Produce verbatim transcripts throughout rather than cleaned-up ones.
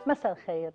مساء الخير.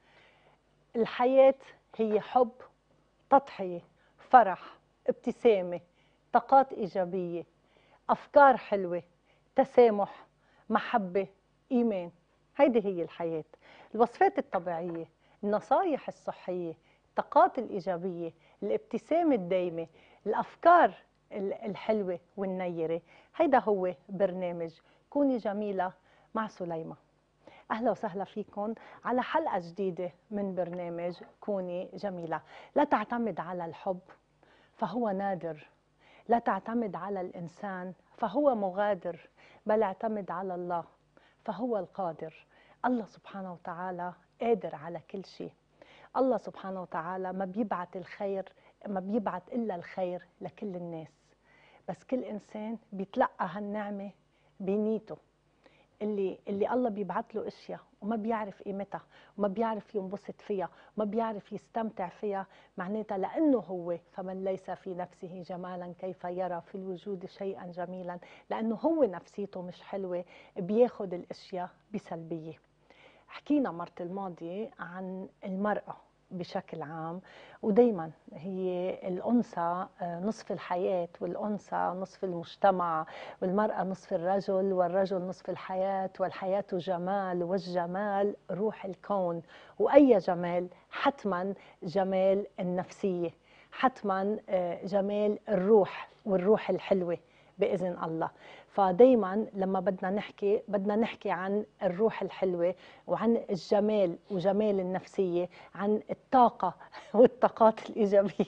الحياة هي حب، تضحية، فرح، ابتسامة، طاقات إيجابية، أفكار حلوة، تسامح، محبة، إيمان. هيدي هي الحياة. الوصفات الطبيعية، النصايح الصحية، الطاقات الإيجابية، الابتسامة الدايمة، الأفكار الحلوة والنيرة. هيدا هو برنامج كوني جميلة مع سليمة. أهلا وسهلا فيكم على حلقة جديدة من برنامج كوني جميلة. لا تعتمد على الحب فهو نادر، لا تعتمد على الإنسان فهو مغادر، بل اعتمد على الله فهو القادر. الله سبحانه وتعالى قادر على كل شيء. الله سبحانه وتعالى ما بيبعت الخير، ما بيبعت إلا الخير لكل الناس، بس كل إنسان بيتلقى هالنعمة بنيته. اللي اللي الله بيبعت له اشياء وما بيعرف قيمتها وما بيعرف ينبسط فيها وما بيعرف يستمتع فيها، معناتها لانه هو فمن ليس في نفسه جمالا كيف يرى في الوجود شيئا جميلا، لانه هو نفسيته مش حلوه بياخد الاشياء بسلبيه. حكينا مرة الماضية عن المرأة بشكل عام، ودايما هي الأنثى نصف الحياة والأنثى نصف المجتمع، والمرأة نصف الرجل والرجل نصف الحياة، والحياة جمال والجمال روح الكون. وأي جمال؟ حتما جمال النفسية، حتما جمال الروح والروح الحلوة بإذن الله. فدايما لما بدنا نحكي بدنا نحكي عن الروح الحلوة وعن الجمال وجمال النفسية، عن الطاقة والطاقات الإيجابية.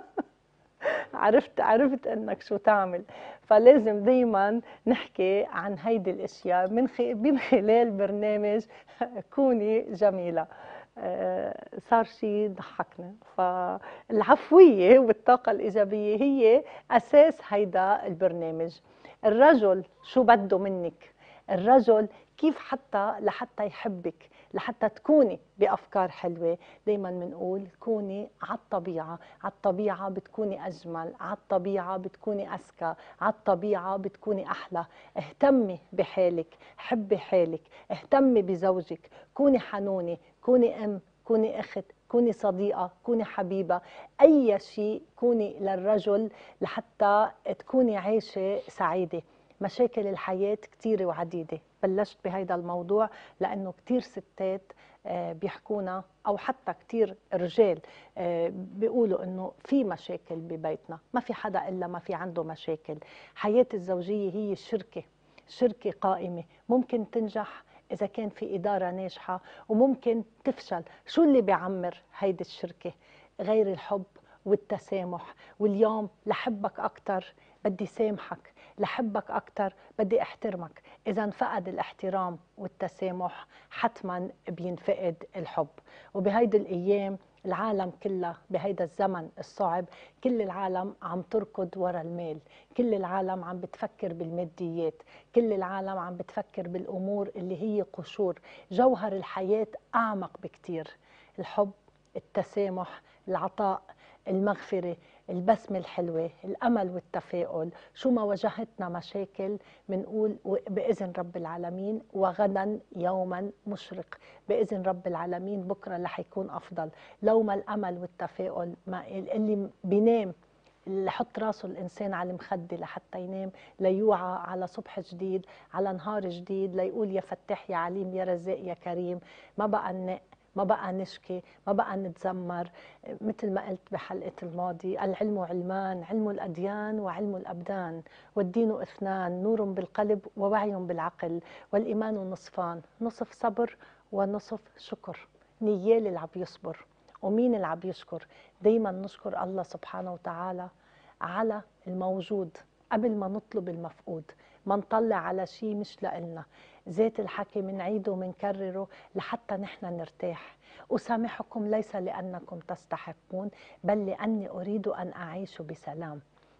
عرفت عرفت انك شو تعمل. فلازم دايما نحكي عن هيدي الاشياء من من خلال برنامج كوني جميلة. صار شيء ضحكنا. فالعفوية والطاقة الإيجابية هي أساس هيدا البرنامج. الرجل شو بده منك؟ الرجل كيف حتى لحتى يحبك، لحتى تكوني بأفكار حلوة؟ دايما بنقول كوني على الطبيعة، على الطبيعة بتكوني أجمل، على الطبيعة بتكوني أذكى، على الطبيعة بتكوني أحلى. اهتمي بحالك، حبي حالك، اهتمي بزوجك، كوني حنونة، كوني أم، كوني أخت، كوني صديقة، كوني حبيبة. أي شيء كوني للرجل لحتى تكوني عايشة سعيدة. مشاكل الحياة كتيرة وعديدة. بلشت بهيدا الموضوع لأنه كتير ستات بيحكونا، أو حتى كتير رجال بيقولوا إنه في مشاكل ببيتنا. ما في حدا إلا ما في عنده مشاكل. حياة الزوجية هي شركة، شركة قائمة، ممكن تنجح إذا كان في إدارة ناجحة، وممكن تفشل. شو اللي بيعمر هيدي الشركة؟ غير الحب والتسامح. واليوم لحبك أكتر بدي سامحك، لحبك أكتر بدي أحترمك. إذا انفقد الاحترام والتسامح حتما بينفقد الحب. وبهيدي الأيام العالم كلها بهيدا الزمن الصعب، كل العالم عم تركض ورا المال، كل العالم عم بتفكر بالماديات، كل العالم عم بتفكر بالأمور اللي هي قشور. جوهر الحياة أعمق بكتير. الحب، التسامح، العطاء، المغفرة، البسمة الحلوة، الأمل والتفاؤل. شو ما واجهتنا مشاكل منقول بإذن رب العالمين وغدا يوما مشرق. بإذن رب العالمين بكرة رح يكون أفضل. لو ما الأمل والتفاؤل، ما اللي بينام، اللي حط راسه الإنسان على المخدة لحتى ينام ليوعى على صبح جديد، على نهار جديد، ليقول يا فتاح يا عليم يا رزاق يا كريم. ما بقى ننق، ما بقى نشكي، ما بقى نتذمر. مثل ما قلت بحلقة الماضي، العلم علمان، علم الأديان وعلم الأبدان، والدين اثنان، نور بالقلب ووعي بالعقل، والإيمان نصفان، نصف صبر ونصف شكر. نيال اللي عم يصبر، ومين اللي عم يشكر؟ دايما نشكر الله سبحانه وتعالى على الموجود قبل ما نطلب المفقود. ما نطلع على شيء مش لإلنا. ذات الحكي منعيده ومنكرره لحتى نحن نرتاح. أسامحكم ليس لأنكم تستحقون، بل لأني أريد أن أعيش بسلام.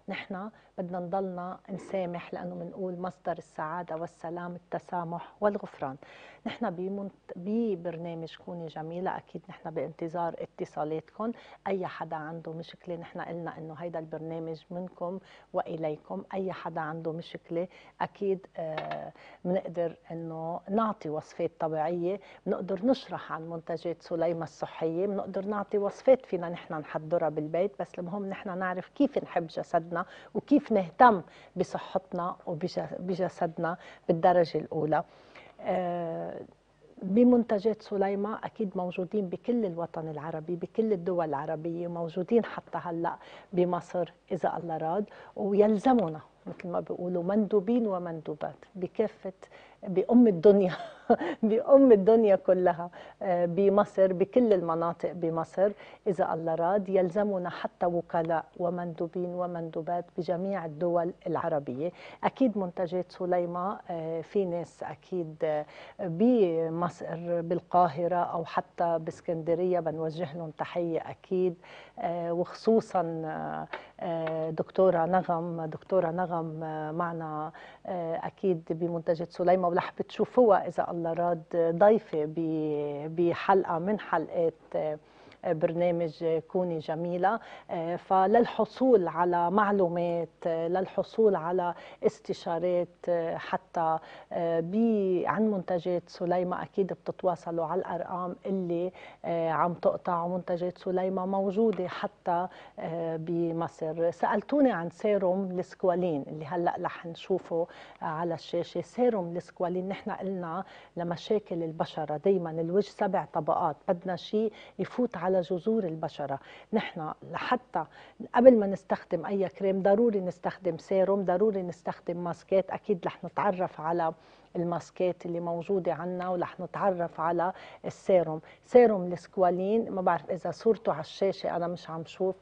نحن بدنا نضلنا نسامح، لأنه بنقول مصدر السعادة والسلام التسامح والغفران. نحن بمنت... ببرنامج كوني جميلة أكيد نحن بانتظار اتصالاتكم. أي حدا عنده مشكلة، نحن قلنا إنه هيدا البرنامج منكم وإليكم. أي حدا عنده مشكلة أكيد آه بنقدر إنه نعطي وصفات طبيعية، بنقدر نشرح عن منتجات سليمة الصحية، بنقدر نعطي وصفات فينا نحن نحضرها بالبيت، بس المهم نحن نعرف كيف نحب جسدنا وكيف نهتم بصحتنا وبجسدنا بالدرجة الأولى. آه بمنتجات سليمة أكيد موجودين بكل الوطن العربي، بكل الدول العربية، موجودين حتى هلأ بمصر إذا الله راد. ويلزمنا مثل ما بيقولوا مندوبين ومندوبات بكافة بأم الدنيا بأم الدنيا كلها، بمصر بكل المناطق بمصر إذا الله راد. يلزمنا حتى وكلاء ومندوبين ومندوبات بجميع الدول العربية. أكيد منتجات سليمة في ناس أكيد بمصر بالقاهرة أو حتى باسكندرية بنوجه لهم تحية أكيد، وخصوصا دكتورة نغم دكتورة نغم معنا أكيد بمنتجات سليمة، ورح بتشوفوها إذا الله راد ضيفة بحلقة من حلقات برنامج كوني جميلة. فللحصول على معلومات، للحصول على استشارات حتى عن منتجات سليمة، أكيد بتتواصلوا على الأرقام اللي عم تقطع. ومنتجات سليمة موجودة حتى بمصر. سألتوني عن سيروم السكوالين اللي هلأ رح نشوفه على الشاشة. سيروم السكوالين نحن قلنا لمشاكل البشرة دايما الوجه سبع طبقات، بدنا شيء يفوت على جذور البشرة. نحن لحتى قبل ما نستخدم أي كريم ضروري نستخدم سيروم، ضروري نستخدم ماسكات. أكيد رح نتعرف على الماسكات اللي موجودة عنا ورح نتعرف على السيروم. سيروم السكوالين ما بعرف إذا صورته على الشاشة، أنا مش عم شوف.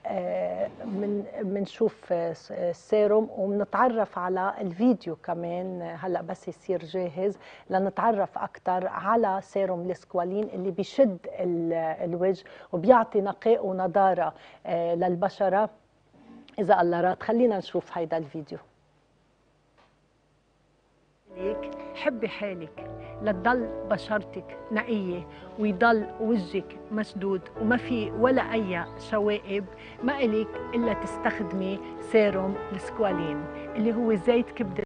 من بنشوف السيروم وبنتعرف على الفيديو كمان هلا بس يصير جاهز لنتعرف اكثر على سيروم السكوالين اللي بيشد الوجه وبيعطي نقاء ونضاره للبشره اذا الله راد. خلينا نشوف هيدا الفيديو. حبي حالك لتضل بشرتك نقية ويضل وجهك مشدود وما في ولا أي شوائب، ما إلك إلا تستخدمي سيروم السكوالين اللي هو زيت كبد.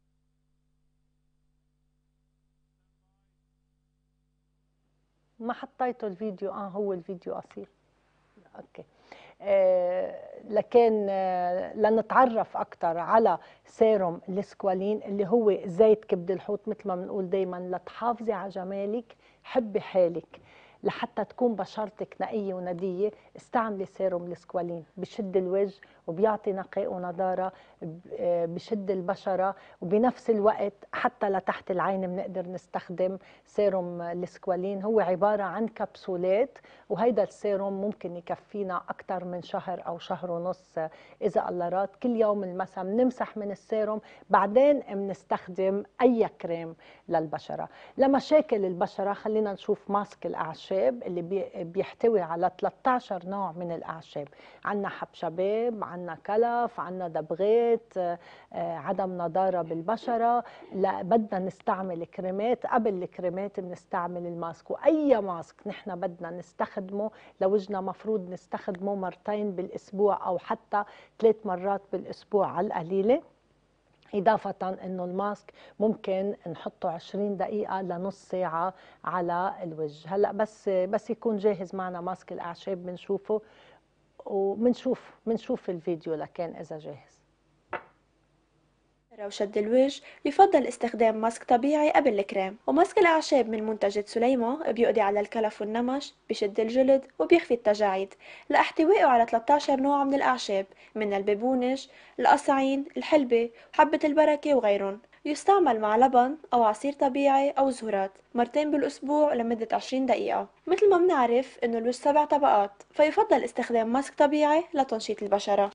ما حطيته الفيديو، اه هو الفيديو قصير. اوكي. آه لكن آه لنتعرف اكثر على سيروم السكوالين اللي هو زيت كبد الحوت. مثل ما بنقول دائما لتحافظي على جمالك حبي حالك، لحتى تكون بشرتك نقيه ونديه استعملي سيروم السكوالين. بشد الوجه وبيعطي نقاء ونضاره، بشد البشره، وبنفس الوقت حتى لتحت العين بنقدر نستخدم سيروم السكوالين. هو عباره عن كبسولات، وهيدا السيروم ممكن يكفينا اكثر من شهر او شهر ونص اذا الله راد. كل يوم المساء بنمسح من السيروم، بعدين بنستخدم اي كريم للبشره. لمشاكل البشره خلينا نشوف ماسك الاعشاب اللي بيحتوي على ثلاثة عشر نوع من الاعشاب. عندنا حب شباب، عندنا كلف، عندنا دبغات، عدم نضاره بالبشره. لا بدنا نستعمل كريمات، قبل الكريمات بنستعمل الماسك. واي ماسك نحن بدنا نستخدمه لوجهنا مفروض نستخدمه مرتين بالاسبوع او حتى ثلاث مرات بالاسبوع على القليله. إضافة إنه الماسك ممكن نحطه عشرين دقيقة لنص ساعة على الوجه. هلا بس بس يكون جاهز معنا ماسك الأعشاب بنشوفه وبنشوف بنشوف الفيديو لكن إذا جاهز. وشد الوجه يفضل استخدام ماسك طبيعي قبل الكريم. وماسك الأعشاب من منتجات سليمة بيقضي على الكلف والنمش، بيشد الجلد وبيخفي التجاعيد لاحتوائه على ثلاثة عشر نوع من الأعشاب، من البابونج، القصعين، الحلبة، وحبة البركة وغيرهم. يستعمل مع لبن أو عصير طبيعي أو زهورات مرتين بالأسبوع لمدة عشرين دقيقة. مثل ما بنعرف إنه الوجه سبع طبقات، فيفضل استخدام ماسك طبيعي لتنشيط البشرة.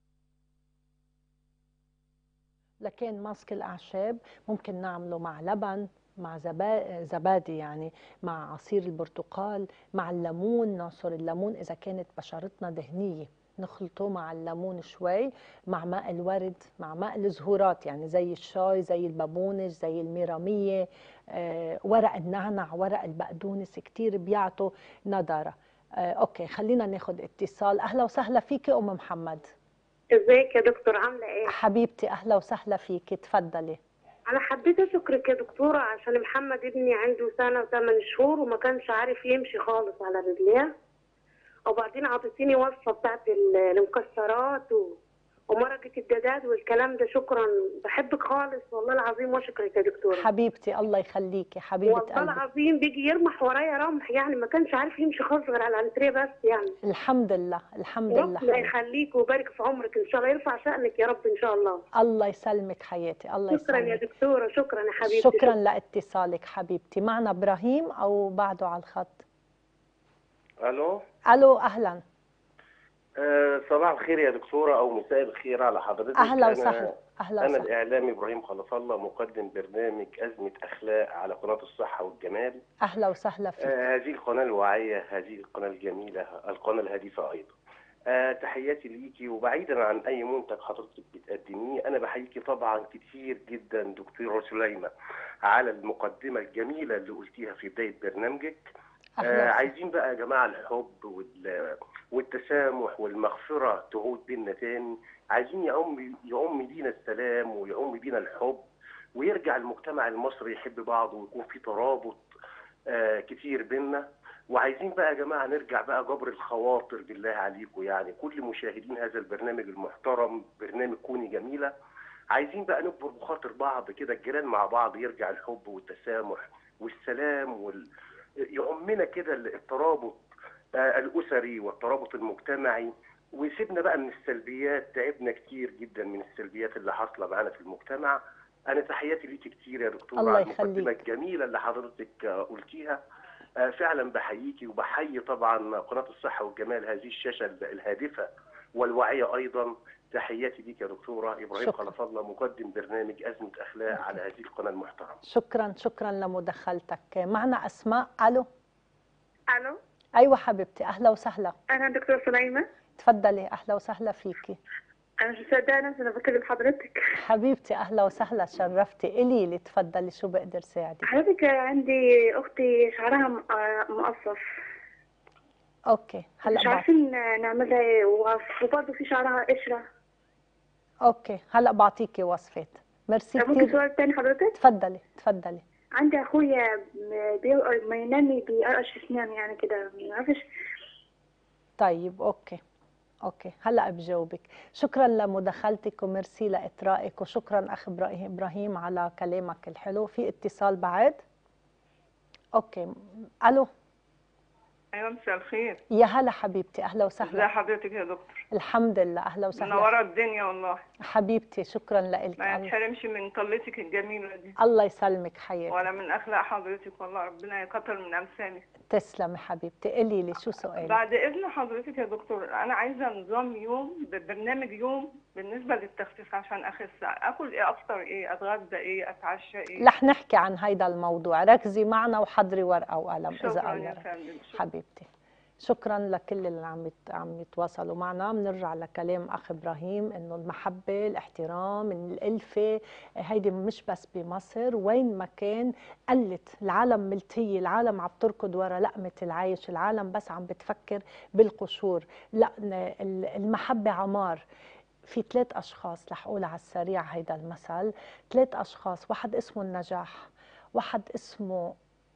لكن ماسك الأعشاب ممكن نعمله مع لبن، مع زبادي، يعني مع عصير البرتقال، مع الليمون. نعصر الليمون إذا كانت بشرتنا دهنية نخلطه مع الليمون شوي، مع ماء الورد، مع ماء الزهورات، يعني زي الشاي، زي البابونج، زي الميرامية، آه، ورق النعنع، ورق البقدونس، كتير بيعطوا نضارة. آه، اوكي، خلينا ناخد اتصال. اهلا وسهلا فيكي ام محمد. ازيك يا دكتور، عاملة ايه؟ حبيبتي اهلا وسهلا فيكي، تفضلي. انا حبيت اشكرك يا دكتورة عشان محمد ابني عنده سنة وثمان شهور وما كانش عارف يمشي خالص على رجليه، وبعدين عطيتيني وصفة بتاعت ال- المكسرات و... ومرقة الدجاج والكلام ده. شكرا، بحبك خالص والله العظيم، واشكرك يا دكتورة. حبيبتي الله يخليكي، حبيبة والله قلبي. العظيم بيجي يرمح ورايا رمح، يعني ما كانش عارف يمشي خالص غير على الانتريه بس يعني. الحمد لله الحمد لله ربنا حبيبتي. يخليك ويبارك في عمرك ان شاء الله، يرفع شأنك يا رب ان شاء الله. الله يسلمك حياتي، الله شكرا يا يسلمك. دكتورة، شكرا يا حبيبتي. شكرا لاتصالك حبيبتي. معنا ابراهيم او بعده على الخط؟ الو. الو اهلا. أه صباح الخير يا دكتوره، او مساء الخير على حضرتك. اهلا أنا- وسهلا. اهلا انا وسهلا. الاعلامي ابراهيم خلف الله، مقدم برنامج ازمه اخلاق على قناه الصحه والجمال. اهلا وسهلا فيك. أه هذه القناه الواعيه، هذه القناه الجميله، القناه الهادفه ايضا. أه تحياتي ليكي، وبعيدا عن اي منتج حضرتك بتقدميه، انا بحييكي طبعا كتير جدا دكتوره سليمه على المقدمه الجميله اللي قلتيها في بدايه برنامجك. أهلا آه وسهلا. عايزين بقى يا جماعة الحب وال- والتسامح والمغفرة تعود بينا تاني. عايزين يعم يعم بينا السلام ويعم بينا الحب، ويرجع المجتمع المصري يحب بعضه ويكون في ترابط آه كتير بينا. وعايزين بقى يا جماعة نرجع بقى جبر الخواطر بالله عليكم، يعني كل مشاهدين هذا البرنامج المحترم، برنامج كوني جميلة. عايزين بقى نكبر بخاطر بعض كده، الجيران مع بعض، يرجع الحب والتسامح والسلام وال... يعمنا كده الترابط آه، الأسري والترابط المجتمعي، ويسيبنا بقى من السلبيات. تعبنا كتير جدا من السلبيات اللي حاصلة معانا في المجتمع. أنا تحياتي ليكي كتير يا دكتورة الله على المقدمة يخليك. الجميلة اللي حضرتك آه، قلتيها. آه، فعلا بحييكي، وبحيي طبعا قناة الصحة والجمال، هذه الشاشة الهادفة والواعية أيضا. تحياتي ليك يا دكتورة. إبراهيم شكرا. خلف الله، مقدم برنامج أزمة أخلاق على هذه القناة المحترمة. شكرا شكرا لمداخلتك. معنا اسماء. الو. الو. ايوه حبيبتي اهلا وسهلا. انا دكتور سليمة. تفضلي اهلا وسهلا فيكي. انا مش مصدقه نفسي انا بكلم حضرتك. حبيبتي اهلا وسهلا، شرفتي. قولي لي تفضلي، شو بقدر ساعدك؟ حضرتك عندي اختي شعرها م- آه مقصف، اوكي هلا مش بعط... عارفين نعملها ايه، وبرضه في شعرها قشره. اوكي هلا بعطيكي وصفات. ميرسي ممكن كثير. سؤال تاني حضرتك؟ تفضلي تفضلي. عندي اخويا م- بي- ما ينامي بيقرقش اسنان يعني كده، ما عارفش. طيب اوكي اوكي هلا بجاوبك. شكرا لمداخلتك وميرسي لاطرائك، وشكرا اخ إبراهيم- ابراهيم على كلامك الحلو. في اتصال بعد؟ اوكي. الو. ايوه مساء الخير. يا هلا حبيبتي اهلا ازي وسهلا. حضرتك يا دكتور؟ الحمد لله اهلا وسهلا. منوره الدنيا والله. حبيبتي شكرا لك. ما يتحرمش من طلتك الجميله دي، الله يسلمك حياتي. ولا من اخلاق حضرتك، والله ربنا يكتر من امثالك. تسلمي حبيبتي. قولي لي شو سؤالك؟ بعد اذن حضرتك يا دكتور، انا عايزه نظام يوم، برنامج يوم بالنسبه للتخسيس عشان اخس. اكل ايه، افطر ايه، اتغدى ايه، اتعشى ايه؟ رح نحكي عن هيدا الموضوع، ركزي معنا وحضري ورقه وقلم اذا شكرا يا قدرت. فندم. شكرا. حبيبتي شكرا لكل اللي عم يت- عم يتواصلوا معنا. بنرجع لكلام اخ ابراهيم انه المحبه، الاحترام، الالفه، هيدي مش بس بمصر، وين ما كان قلت. العالم ملتيه، العالم عم تركض ورا لقمه العيش، العالم بس عم بتفكر بالقشور. لا، ال- المحبه عمار. في ثلاث اشخاص رح اقول على السريع هيدا المثل. ثلاث اشخاص، واحد اسمه النجاح، واحد اسمه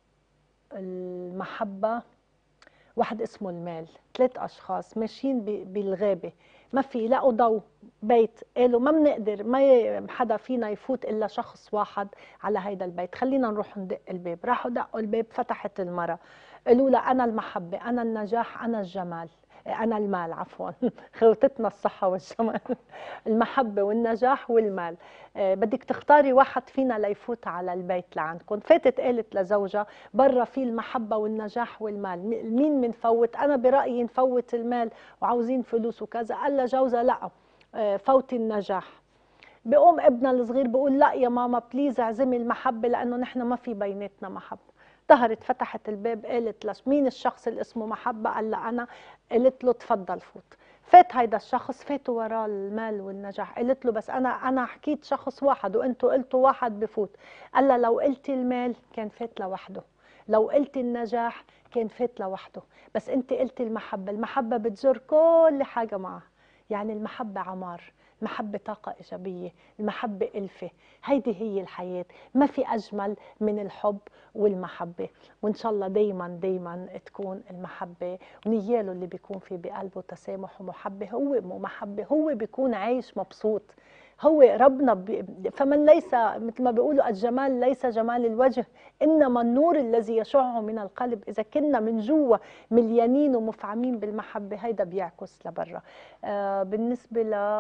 المحبه، واحد اسمه المال. ثلاث اشخاص ماشيين ب- بالغابه، ما في لقوا ضوء بيت، قالوا ما بنقدر، ما ي- حدا فينا يفوت الا شخص واحد على هيدا البيت، خلينا نروح ندق الباب. راحوا دقوا الباب، فتحت المرة، قالوا لها انا المحبه، انا النجاح، انا الجمال، انا المال، عفوا خوتتنا الصحه والجمال المحبه والنجاح والمال. آه، بدك تختاري واحد فينا ليفوت على البيت لعندكم. فاتت قالت لزوجها برا في المحبه والنجاح والمال، م- مين منفوت؟ انا برايي نفوت المال وعاوزين فلوس وكذا. قال لجوزها لا، آه، فوتي النجاح. بيقوم ابنها الصغير بيقول لا يا ماما بليز اعزمي المحبه لانه نحن ما في بيناتنا محبه. ظهرت فتحت الباب، قالت لش مين الشخص اللي اسمه محبه؟ قال لها انا. قالت له تفضل فوت. فات هيدا الشخص، فاتوا وراه المال والنجاح. قلت له بس انا انا حكيت شخص واحد وانتوا قلتوا واحد بفوت. قال لها لو قلتي المال كان فات لوحده، لو قلتي النجاح كان فات لوحده، بس انت قلتي المحبه. المحبه بتجر كل حاجه معها، يعني المحبه عمار، المحبه طاقه ايجابيه، المحبه الفه. هيدي هي الحياه، ما في اجمل من الحب والمحبه. وان شاء الله دايما دايما تكون المحبه، ونياله اللي بيكون في بقلبه تسامح ومحبه هو محبه، هو بيكون عايش مبسوط. هو ربنا بي فمن ليس مثل ما بيقولوا الجمال ليس جمال الوجه انما النور الذي يشع من القلب. اذا كنا من جوا مليانين ومفعمين بالمحبه هيدا بيعكس لبرا. آه بالنسبه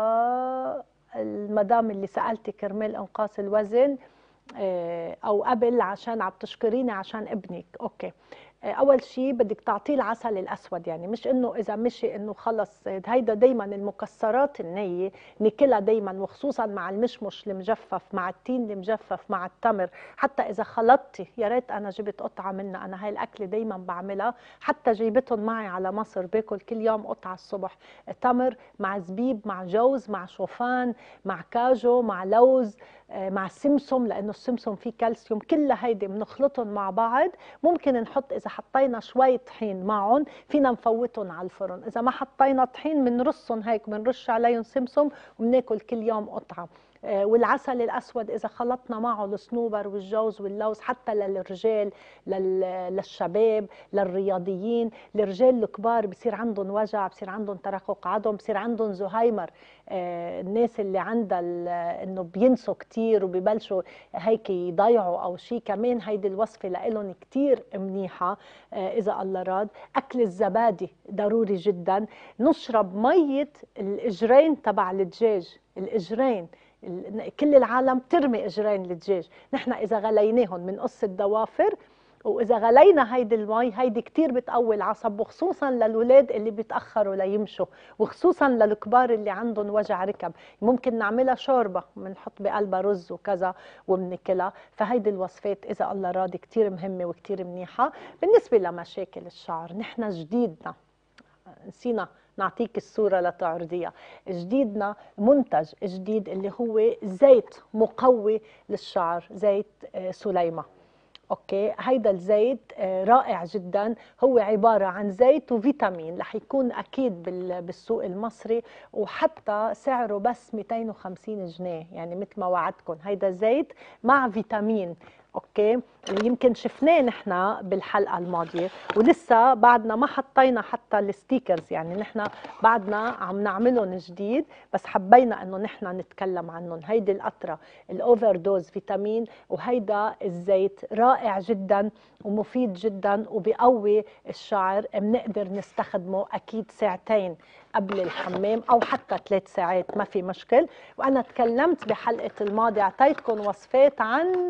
للمدام اللي سالتي كرمال انقاص الوزن آه او قبل عشان عم تشكريني عشان ابنك، اوكي. اول شيء بدك تعطيه العسل الاسود، يعني مش انه اذا مشي انه خلص. هيدا دايما المكسرات النيه ناكلها دايما، وخصوصا مع المشمش المجفف، مع التين المجفف، مع التمر. حتى اذا خلطتي، يا ريت انا جبت قطعه منها، انا هاي الاكله دايما بعملها، حتى جايبتهم معي على مصر، باكل كل يوم قطعه الصبح. تمر مع زبيب مع جوز مع شوفان مع كاجو مع لوز مع سمسم، لانه السمسم فيه كالسيوم. كلها هيدي بنخلطهم مع بعض. ممكن نحط اذا حطينا شويه طحين معهم فينا نفوتهم على الفرن. اذا ما حطينا طحين بنرصهم هيك، بنرش عليهم سمسم وبناكل كل يوم قطعه. والعسل الاسود اذا خلطنا معه الصنوبر والجوز واللوز، حتى للرجال للشباب للرياضيين. الرجال الكبار بصير عندهم وجع، بصير عندهم ترقق عظم، بصير عندهم زهايمر. الناس اللي عندها انه بينسوا كتير وبيبلشوا هيك يضيعوا او شيء، كمان هيدي الوصفه لهم كتير منيحه اذا الله راد. اكل الزبادي ضروري جدا. نشرب ميه الاجرين تبع الدجاج، الاجرين كل العالم ترمي اجرين الدجاج، نحن اذا غليناهم بنقص الضوافر، واذا غلينا هيدي المي هيدي كتير بتقوي العصب، وخصوصا للولاد اللي بيتاخروا ليمشوا، وخصوصا للكبار اللي عندهم وجع ركب. ممكن نعملها شوربه، بنحط بقلبها رز وكذا وبناكلها. فهيدي الوصفات اذا الله راضي كتير مهمه وكتير منيحه. بالنسبه لمشاكل الشعر، نحن جديدنا نسينا نعطيك الصورة لتعرضيها. جديدنا منتج جديد اللي هو زيت مقوي للشعر، زيت سليمة. اوكي، هيدا الزيت رائع جدا. هو عبارة عن زيت وفيتامين، رح يكون اكيد بالسوق المصري، وحتى سعره بس مئتين وخمسين جنيه، يعني مثل ما وعدتكم هيدا زيت مع فيتامين. اوكي، يمكن شفناه نحن بالحلقه الماضيه، ولسه بعدنا ما حطينا حتى الستيكرز، يعني نحن بعدنا عم نعملهم جديد، بس حبينا انه نحن نتكلم عنهم. هيدي القطره الاوفر دوز فيتامين، وهيدا الزيت رائع جدا ومفيد جدا وبيقوي الشعر. بنقدر نستخدمه اكيد ساعتين قبل الحمام او حتى ثلاث ساعات، ما في مشكل. وانا تكلمت بحلقه الماضي، اعطيتكم وصفات عن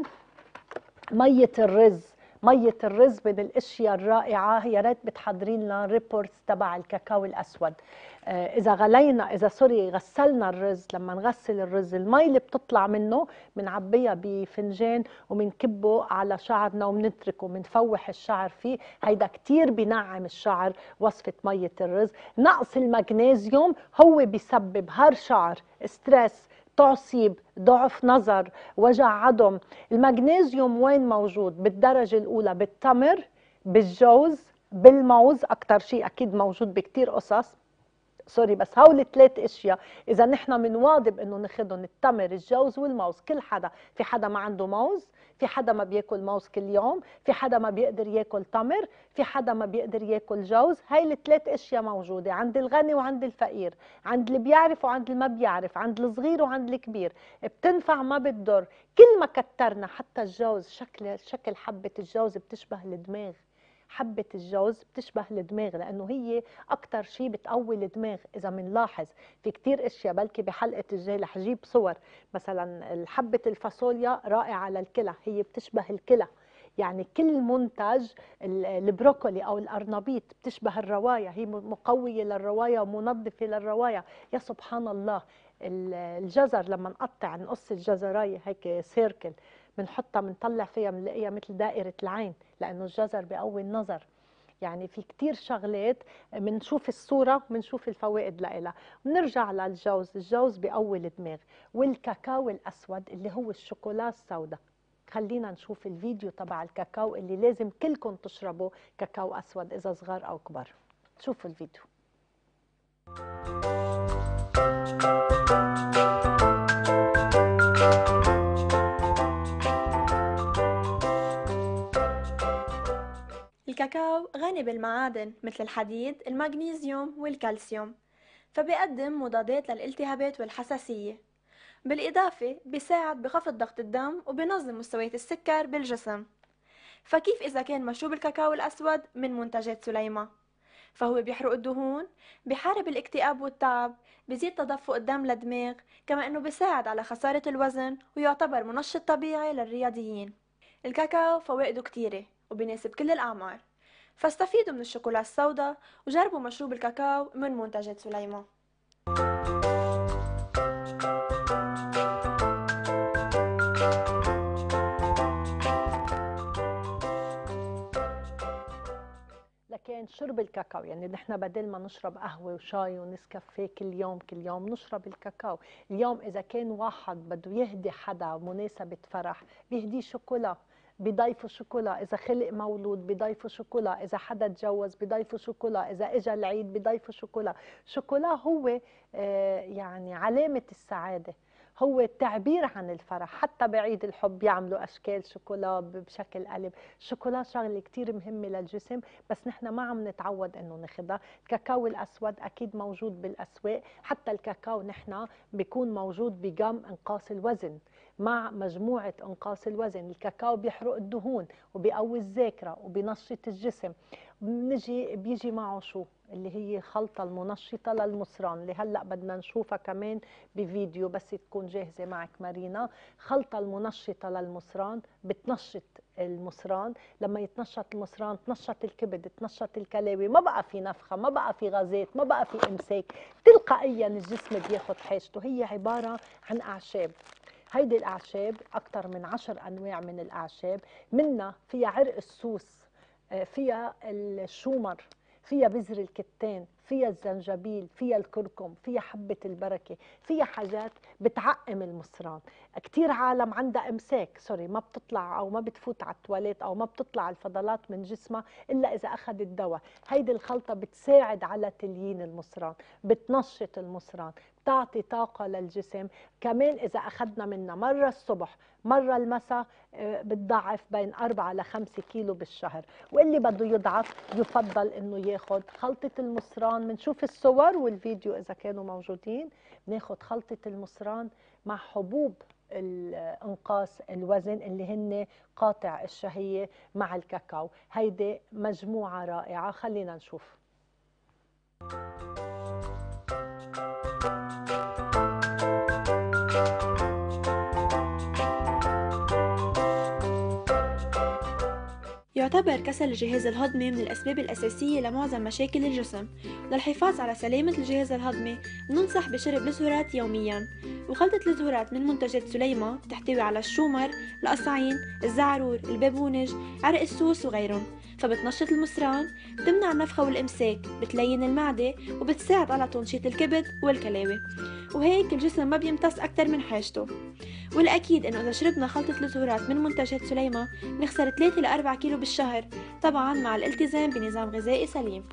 مية الرز. مية الرز من الاشياء الرائعة، يا ريت بتحضري لنا ريبورتس تبع الكاكاو الاسود. آه اذا غلينا اذا سوري غسلنا الرز، لما نغسل الرز المي اللي بتطلع منه بنعبيها بفنجان وبنكبه على شعرنا وبنتركه، بنفوح الشعر فيه. هيدا كتير بنعم الشعر وصفة مية الرز. نقص المغنيسيوم هو بيسبب هر شعر، ستريس، تعصيب، ضعف نظر، وجع عظم. المغنيسيوم وين موجود؟ بالدرجة الأولى بالتمر، بالجوز، بالموز. أكتر شيء أكيد موجود بكتير قصص، سوري بس هول الثلاث اشياء اذا نحن بنواظب انه ناخذهم، التمر الجوز والموز. كل حدا، في حدا ما عنده موز، في حدا ما بياكل موز كل يوم، في حدا ما بيقدر ياكل تمر، في حدا ما بيقدر ياكل جوز. هاي الثلاث اشياء موجوده عند الغني وعند الفقير، عند اللي بيعرف وعند اللي ما بيعرف، عند الصغير وعند الكبير. بتنفع ما بتضر. كل ما كترنا، حتى الجوز، شكل شكل حبه الجوز بتشبه الدماغ. حبة الجوز بتشبه الدماغ لأنه هي أكتر شيء بتقوي الدماغ. إذا منلاحظ في كتير أشياء، بلكي بحلقة الجاي رح جيب صور، مثلا حبة الفاصوليا رائعة للكلى، هي بتشبه الكلى. يعني كل منتج، البروكولي أو الأرنبيط بتشبه الرواية، هي مقوية للرواية ومنظفة للرواية. يا سبحان الله. الجزر لما نقطع نقص الجزراية هيك سيركل، بنحطها بنطلع فيها بنلاقيها مثل دائرة العين، لأنه الجزر بيقوي النظر. يعني في كتير شغلات بنشوف الصورة بنشوف الفوائد لإلها. بنرجع للجوز، الجوز بيقوي الدماغ، والكاكاو الأسود اللي هو الشوكولا السوداء. خلينا نشوف الفيديو تبع الكاكاو اللي لازم كلكم تشربوا كاكاو أسود إذا صغار أو كبار. شوفوا الفيديو. الكاكاو غني بالمعادن مثل الحديد، المغنيسيوم والكالسيوم، فبيقدم مضادات للالتهابات والحساسية. بالإضافة بيساعد بخفض ضغط الدم وبينظم مستويات السكر بالجسم. فكيف إذا كان مشروب الكاكاو الأسود من منتجات سليمة؟ فهو بيحرق الدهون، بيحارب الاكتئاب والتعب، بيزيد تدفق الدم للدماغ، كما انه بيساعد على خسارة الوزن ويعتبر منشط طبيعي للرياضيين. الكاكاو فوائده كتيرة وبيناسب كل الأعمار، فاستفيدوا من الشوكولا السوداء وجربوا مشروب الكاكاو من منتجات سليمة. لكن شرب الكاكاو، يعني نحن بدل ما نشرب قهوة وشاي ونسكافيه كل يوم كل يوم نشرب الكاكاو. اليوم إذا كان واحد بده يهدي حدا مناسبة فرح بيهديه شوكولا، بيضيفوا شوكولا. إذا خلق مولود بيضيفوا شوكولا، إذا حدا تجوز بيضيفوا شوكولا، إذا إجا العيد بيضيفوا شوكولا. شوكولا هو آه يعني علامة السعادة، هو التعبير عن الفرح. حتى بعيد الحب بيعملوا أشكال شوكولا بشكل قلب. الشوكولا شغلة كتير مهمة للجسم، بس نحن ما عم نتعود إنه ناخدها. الكاكاو الأسود أكيد موجود بالأسواق، حتى الكاكاو نحن بيكون موجود بجام إنقاص الوزن مع مجموعة إنقاص الوزن. الكاكاو بيحرق الدهون وبيقوي الذاكرة وبينشط الجسم. بنجي بيجي معه شو اللي هي خلطة المنشطة للمصران اللي هلأ بدنا نشوفها كمان بفيديو بس تكون جاهزة معك مارينا. خلطة المنشطة للمصران بتنشط المصران، لما يتنشط المصران تنشط الكبد، تنشط الكلاوي، ما بقى في نفخة، ما بقى في غازات، ما بقى في إمساك، تلقائيا الجسم بياخد حاجته. هي عبارة عن أعشاب. هيدي الأعشاب أكثر من عشر أنواع من الأعشاب، منها فيها عرق السوس، فيها الشومر، فيها بذر الكتان، فيها الزنجبيل، فيها الكركم، فيها حبة البركة، فيها حاجات بتعقم المصران. كتير عالم عندها امساك سوري ما بتطلع او ما بتفوت على التواليت او ما بتطلع الفضلات من جسمها الا اذا اخذت الدواء. هيدي الخلطة بتساعد على تليين المصران، بتنشط المصران، بتعطي طاقة للجسم. كمان إذا أخذنا منها مرة الصبح مرة المساء بتضعف بين أربعة لخمسة كيلو بالشهر. واللي بده يضعف يفضل إنه ياخد خلطة المصران. بنشوف الصور والفيديو إذا كانوا موجودين. بناخد خلطة المصران مع حبوب انقاص الوزن اللي هن قاطع الشهية مع الكاكاو. هيدي مجموعة رائعة، خلينا نشوف. يعتبر كسل الجهاز الهضمي من الأسباب الأساسية لمعظم مشاكل الجسم. للحفاظ على سلامة الجهاز الهضمي ننصح بشرب الزهورات يوميا. وخلطة الزهورات من منتجات سليمة تحتوي على الشومر، القصعين، الزعرور، البابونج، عرق السوس وغيرهم، فبتنشط المصران، بتمنع النفخة والإمساك، بتلين المعدة، وبتساعد على تنشيط الكبد والكلاوي، وهيك الجسم ما بيمتص أكتر من حاجته. والأكيد إنه إذا شربنا خلطة الزهورات من منتجات سليمة نخسر ثلاثة إلى أربعة كيلو بالشهر، طبعا مع الالتزام بنظام غذائي سليم.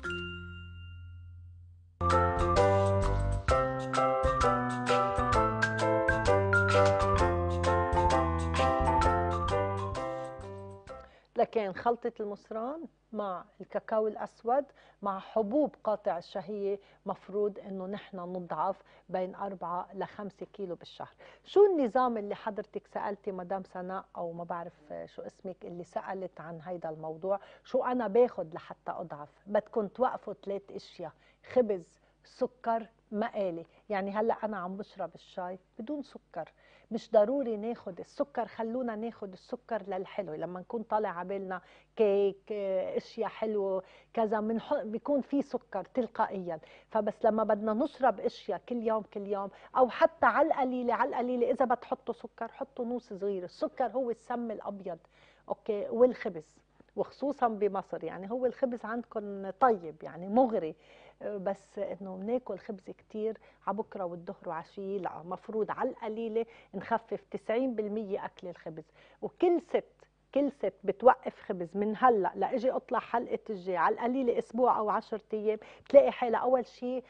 لكن خلطة المصران مع الكاكاو الأسود مع حبوب قاطع الشهية مفروض إنه نحن نضعف بين أربعة لخمسة كيلو بالشهر. شو النظام اللي حضرتك سألتي مدام سناء أو ما بعرف شو اسمك اللي سألت عن هيدا الموضوع؟ شو أنا باخد لحتى أضعف؟ بدكم توقفوا ثلاث أشياء: خبز، سكر، مقالي. يعني هلأ أنا عم بشرب الشاي بدون سكر، مش ضروري ناخد السكر. خلونا ناخد السكر للحلو لما نكون طالع عبالنا كيك، اشياء حلوه كذا من بيكون في سكر تلقائيا. فبس لما بدنا نشرب اشياء كل يوم كل يوم او حتى على القليله على القليله اذا بتحطوا سكر حطوا نص صغير. السكر هو السم الابيض اوكي، والخبز وخصوصا بمصر. يعني هو الخبز عندكم طيب يعني مغري، بس انه بناكل خبز كتير على بكره والظهر وعشيه، لا، مفروض على القليله نخفف تسعين بالمية اكل الخبز. وكل ست كل ست بتوقف خبز من هلا لاجي اطلع حلقه الجاي على القليله اسبوع او عشرة ايام، تلاقي حالها اول شيء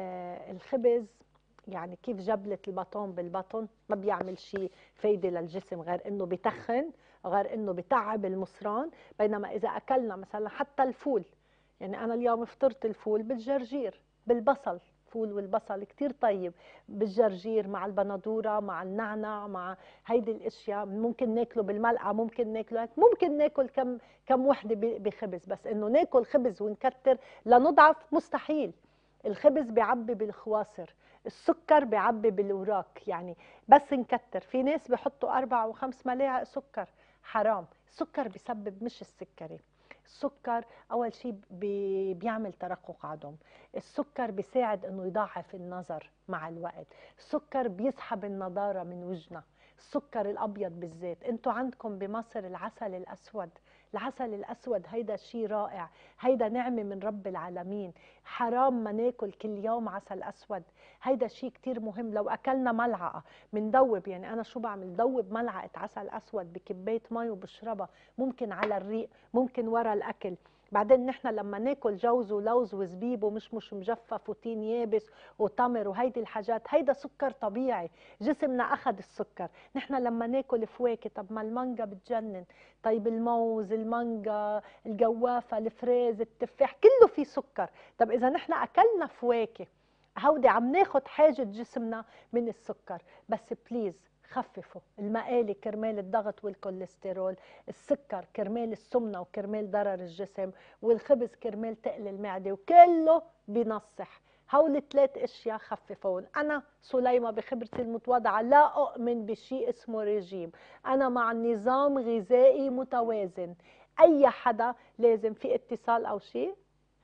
آه الخبز يعني كيف جبلة البطون بالبطن ما بيعمل شيء فايدة للجسم غير انه بتخن، غير انه بتعب المصران. بينما اذا اكلنا مثلا حتى الفول، يعني انا اليوم فطرت الفول بالجرجير بالبصل، فول والبصل كتير طيب، بالجرجير مع البندوره مع النعنع مع هيدي الاشياء، ممكن ناكله بالملقه، ممكن ناكله هيك، ممكن ناكل كم كم وحده بخبز، بس انه ناكل خبز ونكتر لنضعف مستحيل. الخبز بيعبي بالخواصر، السكر بيعبي بالوراك، يعني بس نكتر. في ناس بيحطوا اربع وخمس ملاعق سكر، حرام. السكر بيسبب مش السكري، السكر اول شيء بي بيعمل ترقق عظم، السكر بيساعد انه يضاعف النظر مع الوقت، السكر بيسحب النضاره من وجهنا، السكر الابيض بالذات. انتوا عندكم بمصر العسل الاسود، العسل الاسود هيدا شيء رائع، هيدا نعمه من رب العالمين، حرام ما ناكل كل يوم عسل اسود، هيدا شيء كتير مهم. لو اكلنا ملعقه مندوب، يعني انا شو بعمل، دوب ملعقه عسل اسود بكبايه مي وبشربها، ممكن على الريق، ممكن ورا الاكل. بعدين نحن لما ناكل جوز ولوز وزبيب ومشمش مجفف وتين يابس وتمر وهيدي الحاجات، هيدا سكر طبيعي، جسمنا اخذ السكر. نحن لما ناكل فواكه، طب ما المانجا بتجنن، طيب الموز، المانجا، الجوافه، الفريز، التفاح، كله فيه سكر. طب اذا نحن اكلنا فواكه، هودي عم ناخد حاجه جسمنا من السكر. بس بليز خففوا المقالي كرمال الضغط والكوليسترول، السكر كرمال السمنه وكرمال ضرر الجسم، والخبز كرمال تقل المعده، وكله بنصح. هول الثلاث اشياء خففون. انا سليمه بخبرتي المتواضعه لا اؤمن بشيء اسمه ريجيم، انا مع نظام غذائي متوازن. اي حدا لازم في اتصال او شيء؟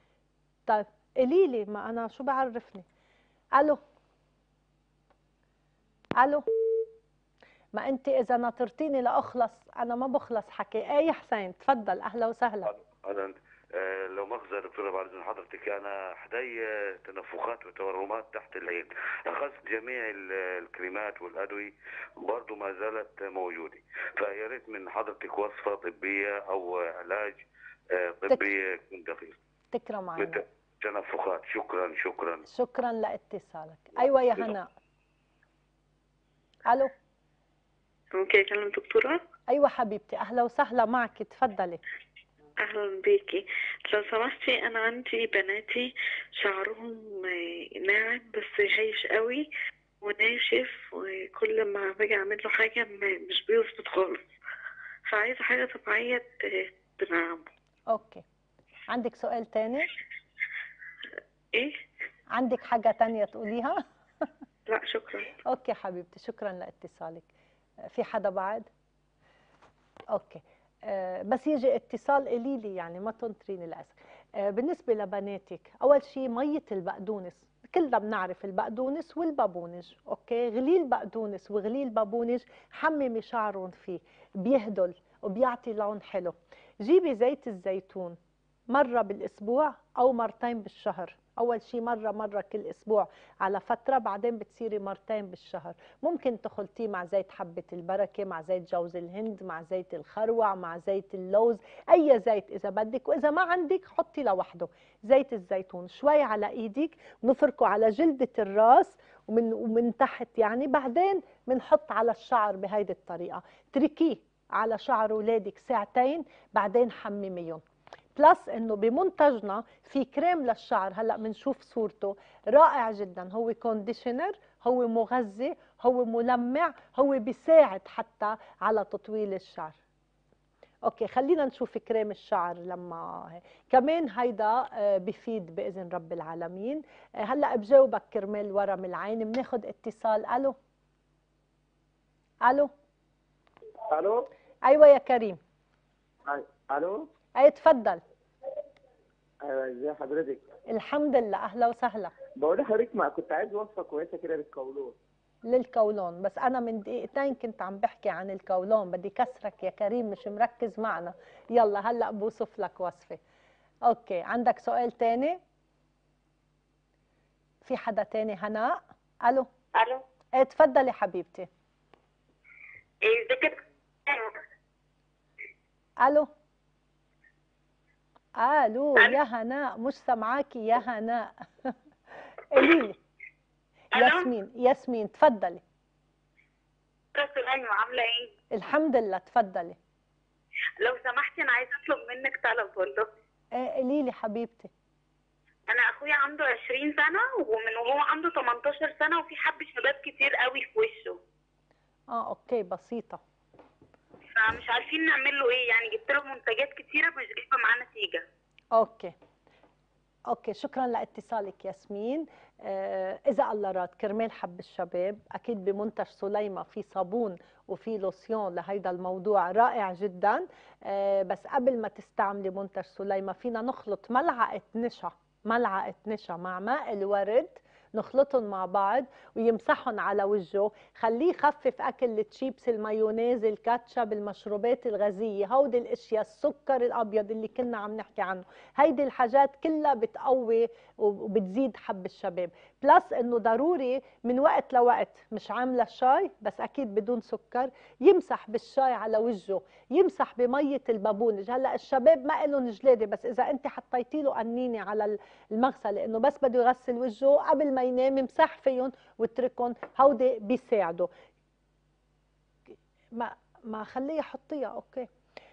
طيب قولي لي، ما انا شو بعرفني. الو الو، ما انت اذا ناطرتيني لاخلص انا ما بخلص حكي. ايه يا حسين تفضل، اهلا وسهلا. اهلا. آه لو مؤاخذة دكتورة، بعد اذن حضرتك، انا حدي تنفخات وتورمات تحت العين، اخذت جميع ال- الكريمات والادويه برضه ما زالت موجوده، فيا ريت من حضرتك وصفه طبيه او علاج آه طبي يكون دقيق تكرم عينك. للتنفخات. شكرا شكرا شكرا لاتصالك. ايوه يا هنا. الو. ممكن اكلم دكتورة؟ ايوه حبيبتي، اهلا وسهلا معك، تفضلي. اهلا بيكي. لو سمحتي، انا عندي بناتي شعرهم آه، ناعم بس هايش قوي وناشف، وكل ما باجي اعمل له حاجة ما- مش بيظبط خالص، فعايزة حاجة طبيعية ت- تنعمه. اوكي، عندك سؤال تاني؟ ايه؟ عندك حاجة تانية تقوليها؟ لا شكرا. اوكي حبيبتي، شكرا لاتصالك. في حدا بعد؟ اوكي. آه بس يجي اتصال قولي لي، يعني ما تنطريني الاسف. آه بالنسبه لبناتك، اول شيء ميه البقدونس، كلنا بنعرف البقدونس والبابونج، اوكي، غلي البقدونس وغلي البابونج، حممي شعرهم فيه، بيهدل وبيعطي لون حلو. جيبي زيت الزيتون مره بالاسبوع او مرتين بالشهر، اول شيء مره مره كل اسبوع على فتره، بعدين بتصيري مرتين بالشهر. ممكن تخلطيه مع زيت حبه البركه، مع زيت جوز الهند، مع زيت الخروع، مع زيت اللوز، اي زيت اذا بدك، واذا ما عندك حطي لوحده زيت الزيتون شوي على ايدك، نفركه على جلده الراس ومن ومن تحت يعني، بعدين بنحط على الشعر بهيدي الطريقه، تركيه على شعر اولادك ساعتين، بعدين حمميهم. بلس انه بمنتجنا في كريم للشعر، هلا بنشوف صورته رائع جدا، هو كونديشنر، هو مغذي، هو ملمع، هو بيساعد حتى على تطويل الشعر. اوكي، خلينا نشوف كريم الشعر لما هي. كمان هيدا آه، بفيد باذن رب العالمين. آه، هلا بجاوبك كرمال ورم العين. بناخد اتصال. الو الو. الو. ايوه يا كريم. الو. اي تفضل. ايوه، ازي حضرتك؟ الحمد لله، اهلا وسهلا. بقول لحضرتك، ما كنت عايز وصفه كويسه كده للقولون. للكولون، بس انا من دقيقتين كنت عم بحكي عن الكولون. بدي كسرك يا كريم، مش مركز معنا. يلا هلا بوصف لك وصفه. اوكي، عندك سؤال تاني؟ في حدا تاني؟ هناء. الو. الو. ايه تفضلي حبيبتي. ايه ازيك؟ الو. الو ألو. يا هناء، مش سامعاكي يا هناء. قولي لي. ألو. ياسمين. ياسمين تفضلي. سليمة عاملة ايه؟ الحمد لله، تفضلي. لو سمحتي انا عايزة اطلب منك طلب والله. ايه قولي لي حبيبتي. انا اخويا عنده عشرين سنة ومن وهو عنده تمنتاشر سنة وفي حب شباب كتير قوي في وشه. اه اوكي، بسيطة. فمش عارفين نعمل له ايه، يعني جبت له منتجات كتيرة مش جايبة معاه نتيجة. اوكي اوكي، شكرا لاتصالك ياسمين. آه اذا الله راد كرمال حب الشباب، اكيد بمنتج سليمة في صابون وفي لوسيون لهيدا الموضوع رائع جدا. آه بس قبل ما تستعملي منتج سليمة فينا نخلط ملعقة نشا ملعقة نشا مع ماء الورد، نخلطهم مع بعض ويمسحهم على وجهه. خليه يخفف اكل التشيبس، المايونيز، الكاتشب، المشروبات الغازيه، هودي الاشياء، السكر الابيض اللي كنا عم نحكي عنه. هيدي الحاجات كلها بتقوي وبتزيد حب الشباب. بلس انه ضروري من وقت لوقت، مش عامله شاي بس اكيد بدون سكر، يمسح بالشاي على وجهه، يمسح بميه البابونج. هلا الشباب ما لهم جلاده، بس اذا انت حطيتي له قنينه على المغسله لانه بس بده يغسل وجهه قبل ما ينام، امسح فيهم واتركهم، هودي بيساعدوا. ما ما خليه يحطيها. اوكي.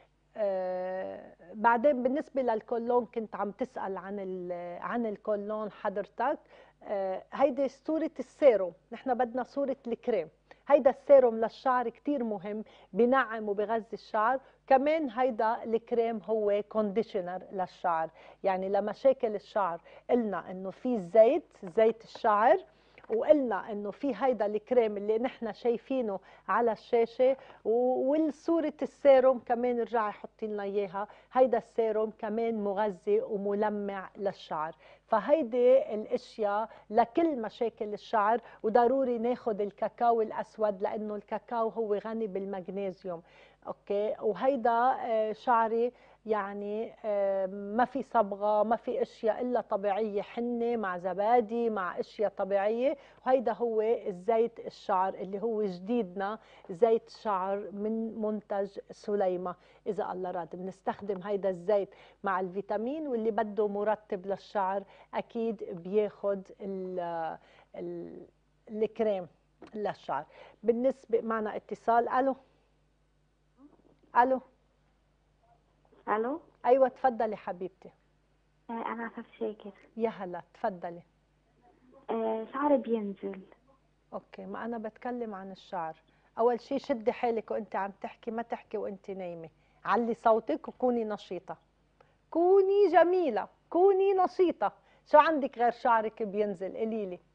آه بعدين بالنسبه للكولون، كنت عم تسال عن عن الكولون حضرتك. آه هيدي صوره السيروم، نحن بدنا صوره الكريم. هيدا السيروم للشعر كتير مهم، بنعم وبغذي الشعر. كمان هيدا الكريم هو كونديشنر للشعر، يعني لمشاكل الشعر قلنا انه في زيت زيت الشعر، وقلنا انه في هيدا الكريم اللي نحن شايفينه على الشاشه، والصوره السيروم كمان رجعي حطي لنا اياها. هيدا السيروم كمان مغذي وملمع للشعر. فهيدي الاشياء لكل مشاكل الشعر. وضروري ناخد الكاكاو الاسود لانه الكاكاو هو غني بالمغنيسيوم. اوكي. وهيدا شعري يعني ما في صبغه، ما في اشياء الا طبيعيه، حنه مع زبادي مع اشياء طبيعيه. وهيدا هو الزيت الشعر اللي هو جديدنا، زيت شعر من منتج سليمة. اذا الله راد بنستخدم هيدا الزيت مع الفيتامين، واللي بده مرطب للشعر اكيد بياخد ال ال الكريم للشعر. بالنسبه معنا اتصال. الو. الو. الو. ايوه تفضلي حبيبتي. آه انا عفاف شاكر. يا هلا تفضلي. آه شعري بينزل. اوكي، ما انا بتكلم عن الشعر. اول شيء شدي حالك وانت عم تحكي، ما تحكي وانت نايمه. علي صوتك وكوني نشيطه، كوني جميله، كوني نشيطه. شو عندك غير شعرك بينزل؟ قولي لي.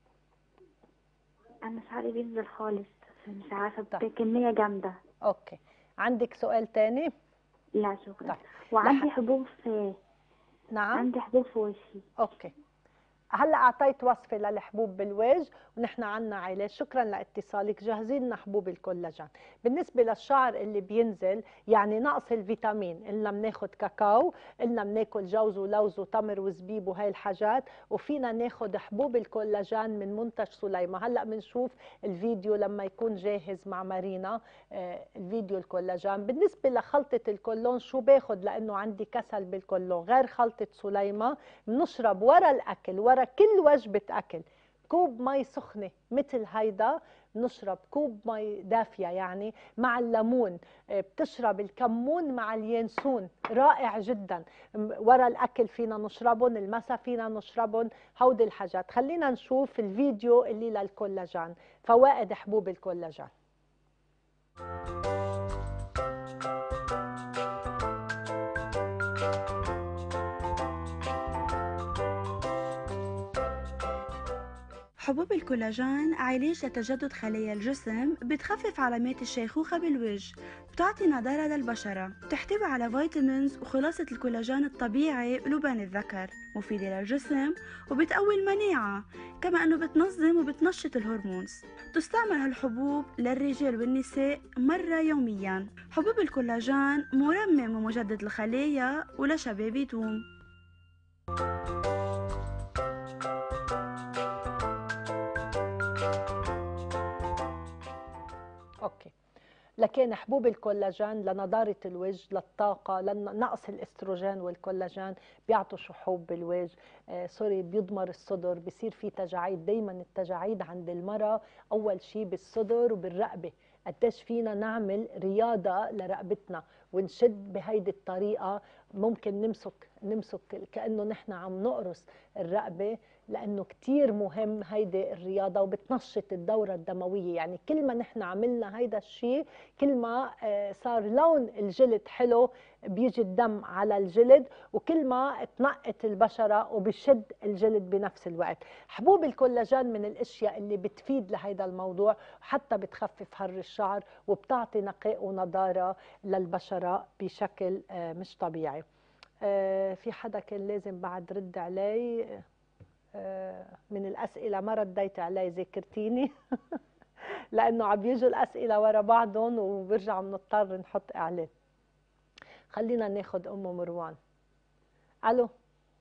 انا شعري بينزل خالص، مش عارفه طيب. بكميه جامده. اوكي، عندك سؤال تاني؟ لا شكرا. طيب. وعندي لح... حبوب في نعم عندي حبوب في وشي. اوكي، هلا اعطيت وصفه للحبوب بالوجه ونحن عنا علاج. شكرا لاتصالك. جهزي لنا حبوب الكولاجين. بالنسبه للشعر اللي بينزل يعني نقص الفيتامين، قلنا بناخذ كاكاو، قلنا بناكل جوز ولوز وتمر وزبيب وهي الحاجات، وفينا ناخذ حبوب الكولاجين من منتج سليمة. هلا بنشوف الفيديو لما يكون جاهز مع مارينا، آه الفيديو الكولاجين. بالنسبه لخلطه الكولون شو باخذ لانه عندي كسل بالكولون؟ غير خلطه سليمة بنشرب ورا الاكل، ورا كل وجبة أكل كوب مي سخنة مثل هيدا، نشرب كوب مي دافية يعني مع الليمون. بتشرب الكمون مع اليانسون، رائع جدا. ورا الأكل فينا نشربهم، المسا فينا نشربهم، هودي الحاجات. خلينا نشوف الفيديو اللي للكولاجين، فوائد حبوب الكولاجين. حبوب الكولاجين علاج لتجدد خلايا الجسم، بتخفف علامات الشيخوخة بالوجه، بتعطي نضارة للبشرة، بتحتوي على فيتامينز وخلاصة الكولاجين الطبيعي لبان الذكر، مفيدة للجسم وبتقوي المناعة، كما أنه بتنظم وبتنشط الهرمونز. تستعمل هالحبوب للرجال والنساء مرة يوميا. حبوب الكولاجين مرمم ومجدد الخلايا ولشباب يدوم. اوكي، لكن حبوب الكولاجين لنضارة الوجه، للطاقة، لنقص الاستروجين والكولاجين، بيعطوا شحوب بالوجه، آه سوري بيضمر الصدر، بيصير في تجاعيد. دايما التجاعيد عند المرأة أول شيء بالصدر وبالرقبة. قديش فينا نعمل رياضة لرقبتنا ونشد بهيدي الطريقة، ممكن نمسك نمسك كأنه نحن عم نقرص الرقبة، لأنه كتير مهم هيدي الرياضة وبتنشط الدورة الدموية. يعني كل ما نحن عملنا هيدا الشيء، كل ما صار لون الجلد حلو، بيجي الدم على الجلد، وكل ما تنقت البشرة وبشد الجلد بنفس الوقت. حبوب الكولاجين من الاشياء اللي بتفيد لهيدا الموضوع، حتى بتخفف هر الشعر وبتعطي نقاء ونضارة للبشرة بشكل مش طبيعي. في حدا كان لازم بعد رد علي من الأسئلة، ما رديت علي، ذكرتيني لأنه عم بيجوا الأسئلة ورا بعضهم وبرجع بنضطر نحط إعلان. خلينا ناخد أم مروان. ألو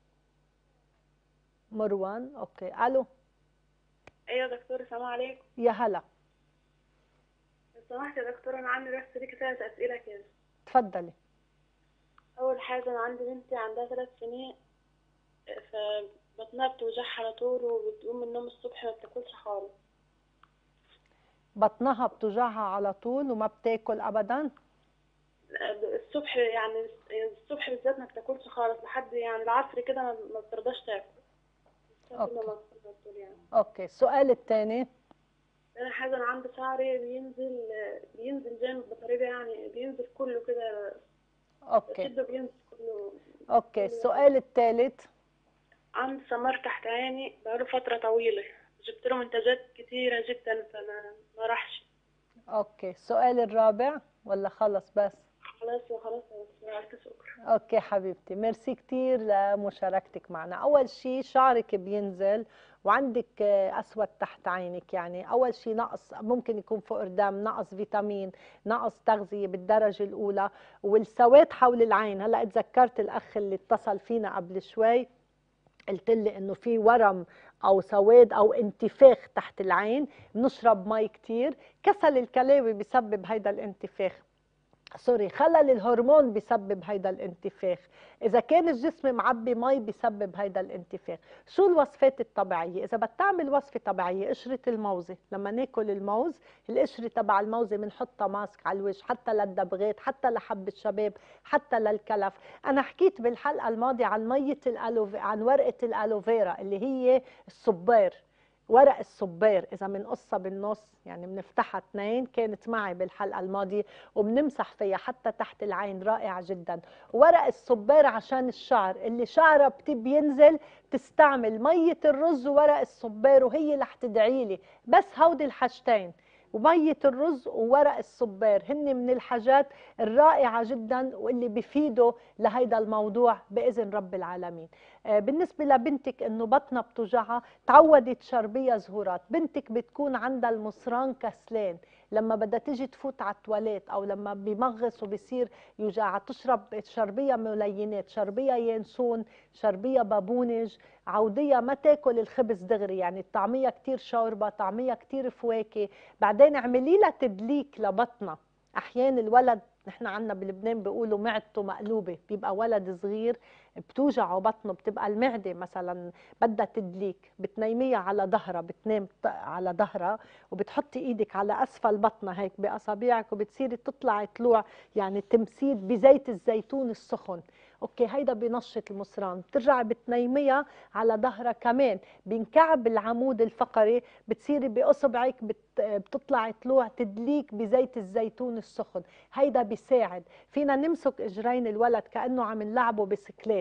مروان، أوكي. ألو. أيوة دكتورة، السلام عليكم. يا هلا. لو سمحت يا دكتورة، أنا عندي بس ليكي ثلاث أسئلة كده. اتفضلي. أول حاجة، أنا عندي بنتي عندها ثلاث سنين، فبطنها بتوجعها على طول وبتقوم من النوم الصبح ما بتاكلش خالص. بطنها بتوجعها على طول وما بتاكل أبدا؟ الصبح يعني الصبح بالذات ما بتاكلش خالص لحد يعني العصر كده ما بترضاش تاكل. أوكي. يعني. أوكي، السؤال الثاني. أنا حاجة، أنا عندي شعري بينزل بينزل جامد بطريقة، يعني بينزل كله كده. اوكي. بينزل كله. اوكي، السؤال الثالث. عندي سمار تحت عيني بقاله فترة طويلة، جبت له منتجات كتيرة جدا فما ما راحش. اوكي، السؤال الرابع ولا خلص بس؟ خلاص خلاص ألف شكر. اوكي حبيبتي، ميرسي كتير لمشاركتك معنا. اول شيء شعرك بينزل وعندك اسود تحت عينك، يعني اول شيء نقص، ممكن يكون فقر دم، نقص فيتامين، نقص تغذيه بالدرجه الاولى، والسواد حول العين. هلا اتذكرت الاخ اللي اتصل فينا قبل شوي، قلت لي انه في ورم او سواد او انتفاخ تحت العين، بنشرب مي كتير، كسل الكلاوي بسبب هيدا الانتفاخ، سوري خلل الهرمون بسبب هيدا الانتفاخ، اذا كان الجسم معبي مي بسبب هيدا الانتفاخ. شو الوصفات الطبيعيه؟ اذا بتعمل وصفه طبيعيه، قشره الموزه، لما ناكل الموز القشره تبع الموزه بنحطها ماسك على الوجه، حتى للدبغات، حتى لحب الشباب، حتى للكلف. انا حكيت بالحلقه الماضيه عن ميه الالوفيرا، عن ورقه الالوفيرا اللي هي الصبار، ورق الصبار، اذا بنقصها بالنص يعني بنفتحها اثنين، كانت معي بالحلقه الماضيه، وبنمسح فيها حتى تحت العين، رائعه جدا. ورق الصبار عشان الشعر، اللي شعرها بينزل تستعمل ميه الرز وورق الصبار، وهي رح تدعي لي. بس هودي الحاجتين، ومية الرز وورق الصبار، هن من الحاجات الرائعة جدا واللي بيفيدوا لهيدا الموضوع بإذن رب العالمين. آه بالنسبة لبنتك انه بطنها بتوجعها، تعودي تشربيها زهورات. بنتك بتكون عندها المصران كسلان، لما بدها تيجي تفوت على التواليت او لما بيمغص وبيصير يوجعها، تشرب تشربيها ملينات، شربيها ينسون، شربيها بابونج، عوديها ما تاكل الخبز دغري، يعني طعميها كتير شوربه، طعميها كتير فواكه. بعدين اعملي لها تدليك لبطنها. احيانا الولد، نحن عندنا بلبنان بيقولوا معدته مقلوبه، بيبقى ولد صغير بتوجعه بطنه، بتبقى المعده مثلا بدها تدليك، بتنيميها على ظهرها، بتنام على ظهرها وبتحطي ايدك على اسفل بطنها هيك باصابعك، وبتصيري تطلعي طلوع يعني تمسيد بزيت الزيتون السخن. اوكي، هيدا بنشط المصران. بترجعي بتنيميها على ظهرها كمان، بنكعب العمود الفقري، بتصيري باصبعك بت بتطلع طلوع تدليك بزيت الزيتون السخن. هيدا بيساعد. فينا نمسك اجرين الولد كانه عم نلعبه بسكليت،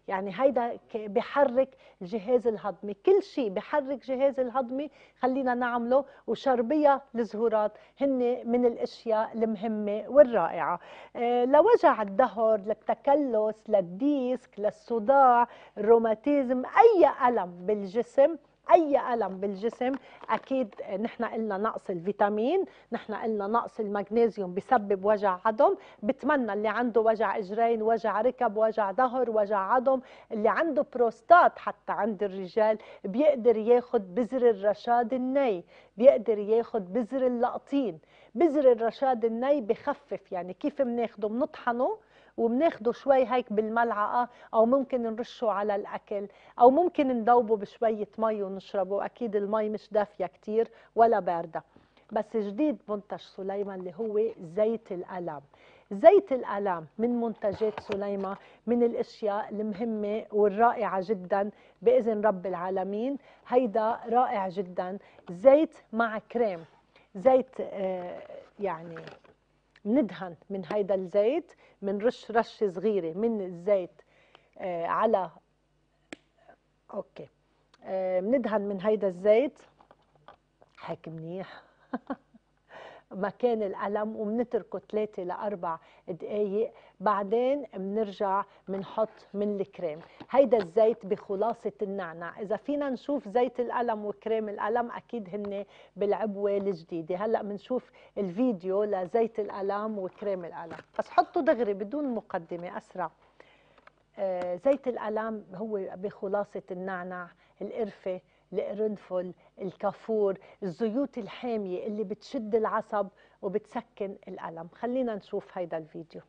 يعني هيدا بحرك الجهاز الهضمي، كل شيء بحرك جهاز الهضمي خلينا نعمله. وشربية الزهورات هن من الاشياء المهمه والرائعه. أه لوجع الظهر، للتكلس، للديسك، للصداع، الروماتيزم، اي الم بالجسم، اي الم بالجسم اكيد نحن قلنا نقص الفيتامين، نحن قلنا نقص المغنيسيوم بسبب وجع عظم. بتمنى اللي عنده وجع اجرين، وجع ركب، وجع ظهر، وجع عظم، اللي عنده بروستات حتى عند الرجال بيقدر ياخد بذر الرشاد الني، بيقدر ياخد بذر اللقطين. بذر الرشاد الني بخفف، يعني كيف بناخده؟ بنطحنه وبناخده شوي هيك بالملعقه، او ممكن نرشه على الاكل، او ممكن ندوبه بشويه مي ونشربه. اكيد المي مش دافيه كتير ولا بارده. بس جديد منتج سليمة اللي هو زيت الألام. زيت الألام من منتجات سليمة، من الاشياء المهمه والرائعه جدا باذن رب العالمين. هيدا رائع جدا. زيت مع كريم، زيت آه يعني ندهن من هيدا الزيت، منرش رشه صغيره من الزيت آه على اوكي آه بندهن من هيدا الزيت هيك منيح مكان الألم، وبنتركه ثلاثة لأربع دقايق. بعدين بنرجع بنحط من الكريم. هيدا الزيت بخلاصة النعناع. إذا فينا نشوف زيت الألم وكريم الألم أكيد هن بالعبوة الجديدة. هلأ بنشوف الفيديو لزيت الألم وكريم الألم، بس حطوا دغري بدون مقدمة أسرع. آه زيت الألم هو بخلاصة النعناع، القرفة، القرنفل، الكافور، الزيوت الحامية اللي بتشد العصب وبتسكن الألم. خلينا نشوف هيدا الفيديو.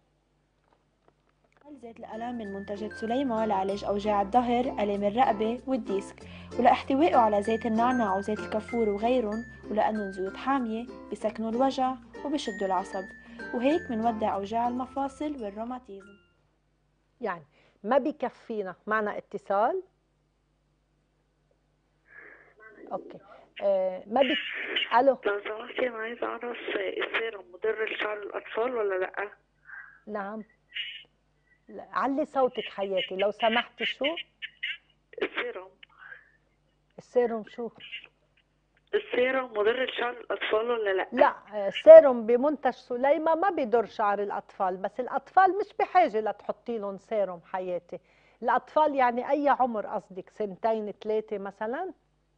زيت الألم من منتجات سليمة لعلاج أوجاع الظهر، ألم الرقبة والديسك، ولاحتوائه على زيت النعناع وزيت الكافور وغيرهم، ولأنهم زيوت حامية بيسكنوا الوجع وبيشدوا العصب، وهيك منودع أوجاع المفاصل والروماتيزم. يعني ما بكفينا. معنا اتصال. اوكي آه ما بي الو لو سمحتي انا عايزه اعرف السيرم مضر لشعر الاطفال ولا لا؟ نعم. لا. علي صوتك حياتي لو سمحتي. شو السيرم؟ السيروم شو؟ السيرم مضر لشعر الاطفال ولا لا؟ لا، السيروم بمنتج سليمة ما بيضر شعر الاطفال، بس الاطفال مش بحاجه لتحطي لهم سيروم حياتي. الاطفال يعني اي عمر قصدك؟ سنتين ثلاثه مثلا؟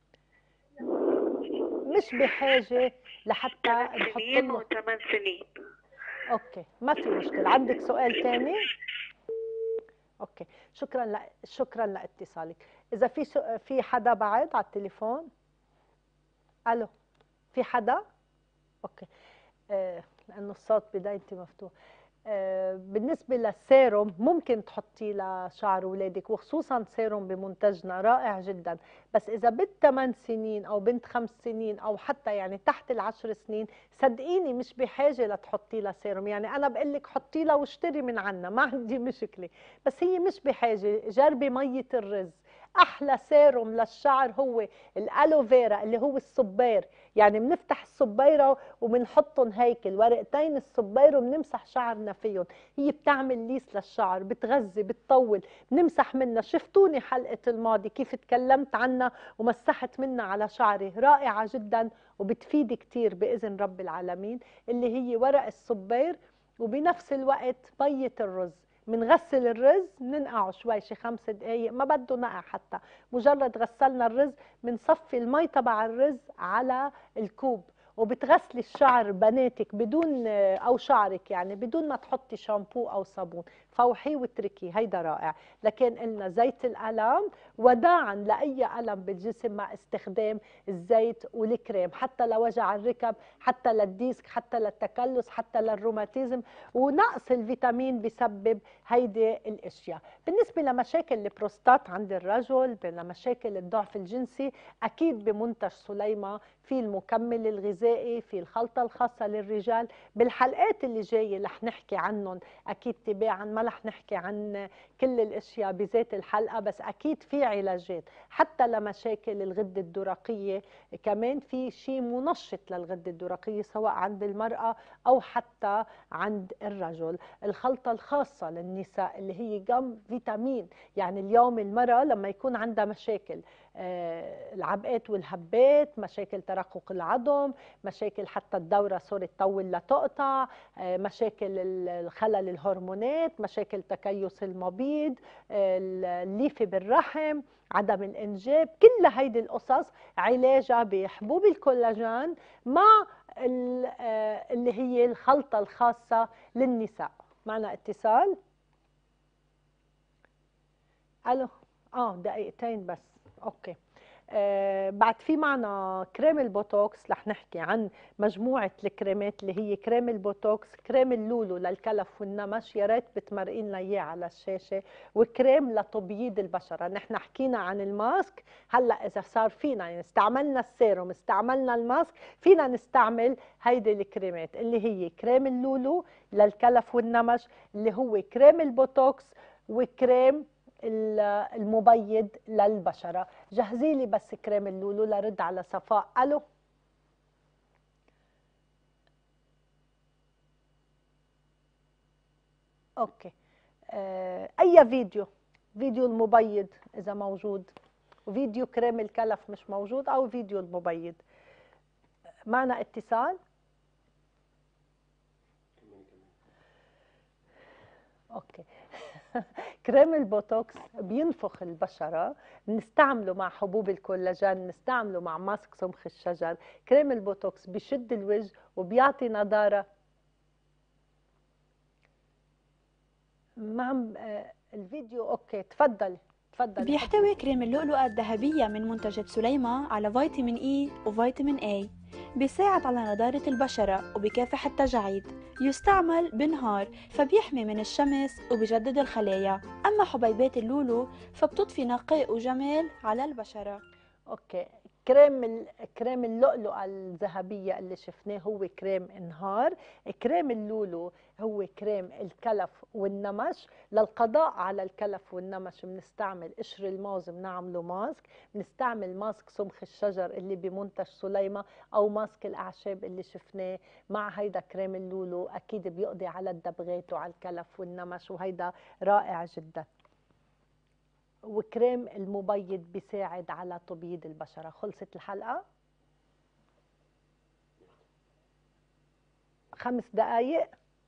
مش بحاجه لحتى ثلاث سنين وثمان سنين. اوكي ما في مشكله. عندك سؤال ثاني؟ اوكي شكرا ل... شكرا لاتصالك. اذا في سو... في حدا بعد على التليفون؟ الو في حدا؟ اوكي آه لانه الصوت بدايتي مفتوح. آه بالنسبه للسيروم ممكن تحطيه لشعر اولادك، وخصوصا سيروم بمنتجنا رائع جدا. بس اذا بنت ثمان سنين او بنت خمس سنين او حتى يعني تحت العشر سنين، صدقيني مش بحاجه لتحطي لها سيروم. يعني انا بقول لك حطي لها واشتري من عنا، ما عندي مشكله، بس هي مش بحاجه. جربي ميه الرز. احلى سيروم للشعر هو الالوفيرا اللي هو الصبير. يعني بنفتح الصبيره وبنحطهم هيك الورقتين الصبير وبنمسح شعرنا فيهم. هي بتعمل ليس للشعر، بتغذي، بتطول، بنمسح منها. شفتوني حلقه الماضي كيف تكلمت عنها ومسحت منها على شعري، رائعه جدا وبتفيد كتير باذن رب العالمين. اللي هي ورق الصبير وبنفس الوقت ميه الرز. بنغسل الرز بننقعه شوي شي خمس دقايق، ما بده نقع حتى، مجرد غسلنا الرز بنصفي المي تبع الرز على الكوب، وبتغسلي الشعر بناتك بدون او شعرك يعني بدون ما تحطي شامبو او صابون، فوحيه واتركيه. هيدا رائع. لكن قلنا زيت الألم وداعا لاي ألم بالجسم مع استخدام الزيت والكريم، حتى لوجع الركب، حتى للديسك، حتى للتكلس، حتى للروماتيزم. ونقص الفيتامين بسبب هيدي الاشياء. بالنسبه لمشاكل البروستات عند الرجل، لمشاكل الضعف الجنسي، اكيد بمنتج سليمة في المكمل الغذائي، في الخلطه الخاصه للرجال. بالحلقات اللي جايه رح نحكي عنهم اكيد تباعا. ما رح نحكي عن كل الاشياء بذات الحلقه، بس اكيد في علاجات حتى لمشاكل الغده الدرقيه. كمان في شيء منشط للغده الدرقيه سواء عند المراه او حتى عند الرجل. الخلطه الخاصه للنساء اللي هي جم فيتامين، يعني اليوم المراه لما يكون عندها مشاكل آه العبقات والهبات، مشاكل ترقق العظم، مشاكل حتى الدوره صارت تطول لتقطع، آه مشاكل الخلل الهرمونات، مشاكل تكيس المبيض، آه الليفه بالرحم، عدم الانجاب، كل هيدي القصص علاجها بحبوب الكولاجين مع اللي هي الخلطه الخاصه للنساء. معنا اتصال. الو. اه دقيقتين بس. اوكي. آه بعد في معنا كريم البوتوكس، رح نحكي عن مجموعة الكريمات اللي هي كريم البوتوكس، كريم اللولو للكلف والنمش، يا ريت بتمرقين لنا اياه على الشاشة، وكريم لتبييض البشرة. نحن حكينا عن الماسك، هلا إذا صار فينا يعني استعملنا السيروم استعملنا الماسك، فينا نستعمل هيدي الكريمات اللي هي كريم اللولو للكلف والنمش، اللي هو كريم البوتوكس، وكريم المبيض للبشرة. جهزي لي بس كريم اللولو لرد على صفاء. الو. اوكي. آه اي فيديو، فيديو المبيض اذا موجود، وفيديو كريم الكلف مش موجود، او فيديو المبيض. معنا اتصال. اوكي. كريم البوتوكس بينفخ البشرة، نستعمله مع حبوب الكولاجين، نستعمله مع ماسك سمخ الشجر. كريم البوتوكس بيشد الوجه وبيعطي نضارة. مع الفيديو. اوكي تفضلي تفضلي. بيحتوي كريم اللؤلؤة الذهبية من منتجات سليمة على فيتامين إي وفيتامين A، بيساعد على نضارة البشرة وبيكافح التجاعيد، يستعمل بالنهار فبيحمي من الشمس وبيجدد الخلايا. أما حبيبات اللولو فبتضفي نقاء وجمال على البشرة. اوكي. كريم كريم اللؤلؤة الذهبية اللي شفناه هو كريم نهار. كريم اللولو هو كريم الكلف والنمش. للقضاء على الكلف والنمش بنستعمل قشر الموز، بنعمله ماسك، بنستعمل ماسك سمخ الشجر اللي بمنتج سليمة، او ماسك الاعشاب اللي شفناه مع هيدا كريم اللولو. اكيد بيقضي على الدبغات وعلى الكلف والنمش، وهيدا رائع جدا. وكريم المبيض بيساعد على تبييض البشرة. خلصت الحلقة. خمس دقايق.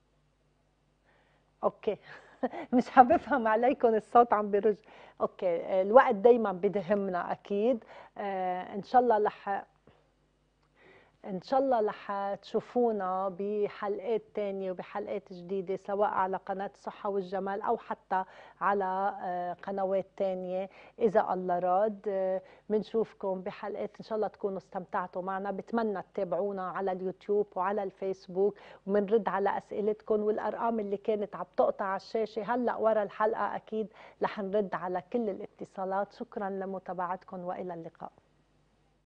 اوكي. مش حبفهم عليكم، الصوت عم بيرج. اوكي. الوقت دايما بدهمنا اكيد. آه ان شاء الله رح ان شاء الله رح تشوفونا بحلقات تانية وبحلقات جديدة، سواء على قناة الصحة والجمال او حتى على قنوات تانية اذا الله راد. بنشوفكم بحلقات ان شاء الله تكونوا استمتعتوا معنا. بتمنى تتابعونا على اليوتيوب وعلى الفيسبوك، وبنرد على اسئلتكم، والارقام اللي كانت عم تقطع على الشاشة هلا ورا الحلقة اكيد رح نرد على كل الاتصالات. شكرا لمتابعتكم والى اللقاء.